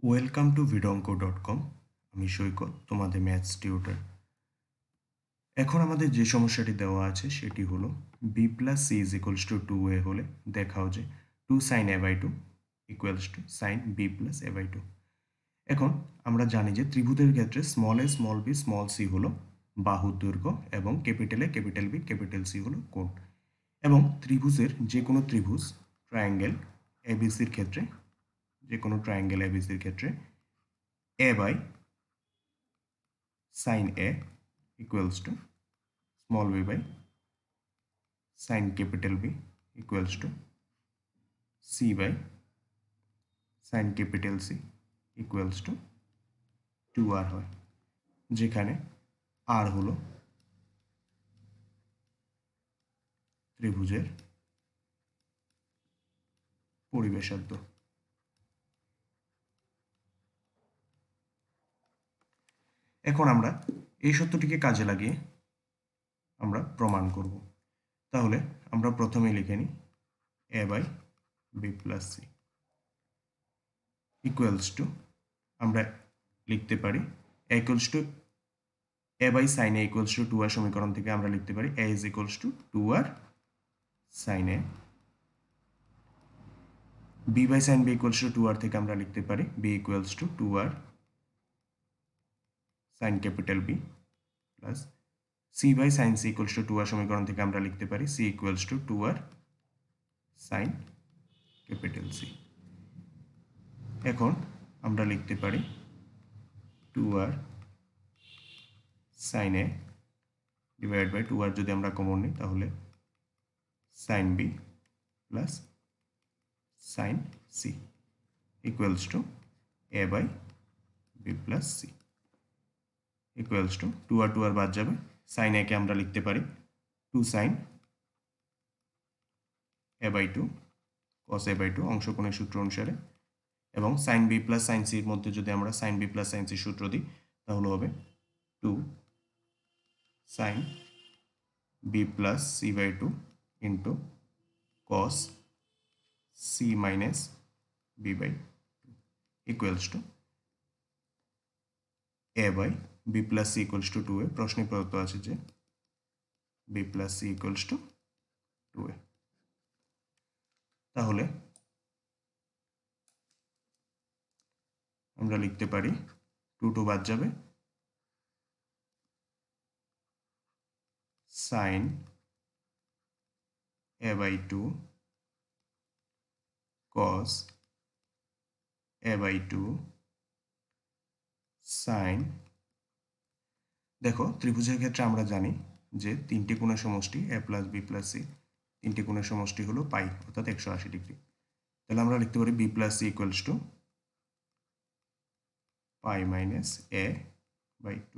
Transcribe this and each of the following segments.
Welcome to vidonko.com। আমি সৈকত, তোমাদের maths tutor. এখন আমাদের যে সমস্যাটি দেওয়া আছে সেটি হলো B plus C is equals to 2a হলে দেখাও যে 2 sin a by 2 equals to sine B plus A by 2। এখন আমরা জানি যে ত্রিভুজের ক্ষেত্রে small A small B small C হলো বাহুর দৈর্ঘ্য এবং capital A capital B capital C হলো কোণ। এবং ত্রিভুজের যে কোনো ত্রিভুজ ট্রায়াঙ্গেল এবিসির ক্ষেত্রে যে কোনো ট্রায়াঙ্গেল এবিসির ক্ষেত্রে a by sin A equals to small b by sin capital B equals to C by sin capital C equals to 2r হয়, যেখানে r হলো ত্রিভুজের পরিবেশার্ধ। এখন আমরা এই সত্যটিকে কাজে লাগিয়ে আমরা প্রমাণ করব। তাহলে আমরা প্রথমে লিখে নিই a by b plus c equals to, আমরা লিখতে পারি a equals to a by sin a equals to 2r সমীকরণ থেকে আমরা লিখতে পারি a is equals to 2r sin a। b by sin b equals to 2r থেকে আমরা লিখতে পারি b equals to 2r sin capital B plus c by sin c equals to 2r সমীকরণ থেকে আমরা লিখতে পারি c equals to 2r sin capital C। এখন আমরা লিখতে পারি 2r sin a divided by 2r যদি আমরা কমন নিই তাহলে sin b plus sin c equals to a by b plus c equals to 2r 2r বাদ যাবে, sin a কে আমরা লিখতে পারি 2 sin a by 2 cos a by 2 অংশকোণের সূত্র অনুসারে, এবং sin b plus sin c এর মধ্যে যদি আমরা sin b plus sin c সূত্র দিই তাহলে হবে 2 sin b plus c by 2 into cos c minus b by 2 equals to a by b plus c equals to 2a। প্রশ্নে প্রদত্ত আছে যে b plus c equals to 2a। তাহলে আমরা লিখতে পারি 2 বাদ যাবে, sin a by 2 cos a by 2 sin। দেখো ত্রিভুজের ক্ষেত্রে আমরা জানি যে তিনটি কোণের সমষ্টি a plus B plus C, তিনটি কোণের সমষ্টি হলো পাই অর্থাৎ 180 ডিগ্রি। তাহলে আমরা লিখতে পারি B plus C equals to pi minus A by 2।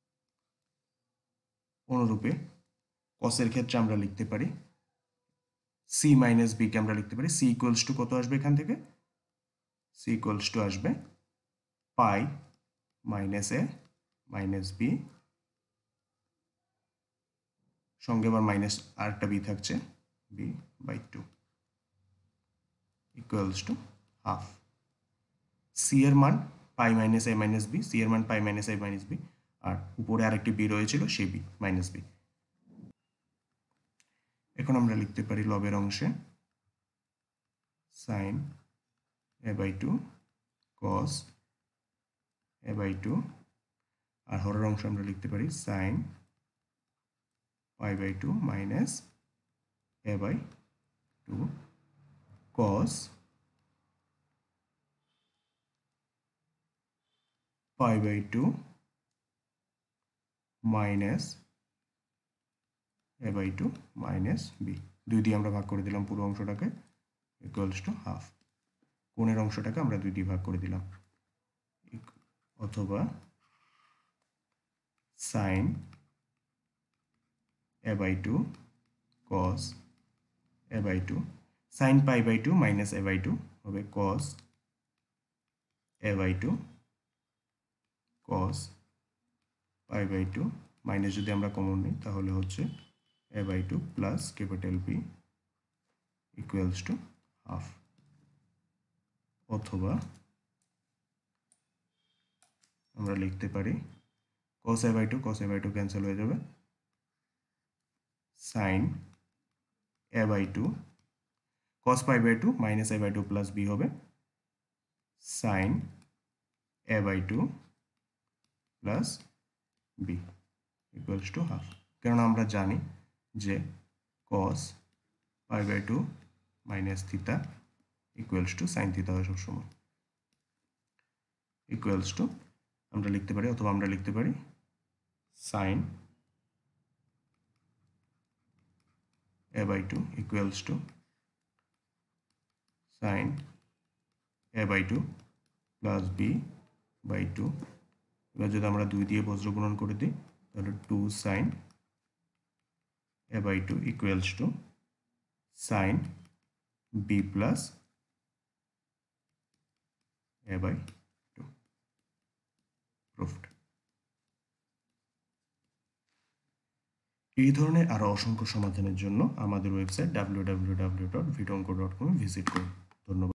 অনুরূপে কসের ক্ষেত্রে আমরা লিখতে পারি সি মাইনাস বি কে আমরা লিখতে পারি সি ইকুয়ালস টু কত আসবে এখান থেকে, সি ইকুয়ালস টু আসবে pi minus A minus B, সঙ্গে আবার মাইনাস আরেকটা বি থাকছে B by 2 equals to half. C এর মান pi minus A minus B, C এর মান pi minus A minus B, আর উপরে আরেকটি বি রয়েছিল সেই বি মাইনাস বি। এখন আমরা লিখতে পারি লবের অংশে sine A by 2 cos A by 2, আর হরের অংশ আমরা লিখতে পারি sine pi by 2 minus A by 2 cos pi by 2 minus A by 2 minus B. 2 দিয়ে আমরা ভাগ করে দিলাম পুরো অংশটাকে, ইকুয়ালস টু হাফ। কোণের অংশটাকে আমরা 2 দিয়ে ভাগ করে দিলাম, অথবা sine A by 2 cos A by 2 sine pi by 2 minus A by 2 হবে cos A by 2 cos pi by 2 minus যদি আমরা কমন নিই তাহলে হচ্ছে A by 2 plus capital P equals to half, অথবা আমরা লিখতে পারি cos a by 2 ক্যান্সেল হয়ে যাবে, sin a by 2 cos pi by 2 minus a by 2 plus b হবে sin a by 2 plus b equals to half, কারণ আমরা জানি যে cos pi by 2 minus theta equals to sin theta হয় সবসময়, equals to আমরা লিখতে পারি অথবা আমরা লিখতে পারি sin a by 2 equals to sin a by 2 plus b by 2, এবার যদি আমরা 2 দিয়ে বজ্র গুণন করে দিই তাহলে 2 sin a by 2 equals to sin b plus a by 2 proved। এই ধরনের আরও অসংখ্য সমাধানের জন্য আমাদের ওয়েবসাইট www.vitonco.com ভিজিট করুন। ধন্যবাদ।